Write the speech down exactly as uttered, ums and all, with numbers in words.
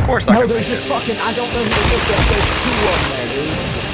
course I No, can there's make just it. fucking, I don't know who to look at. There's two of them there, dude.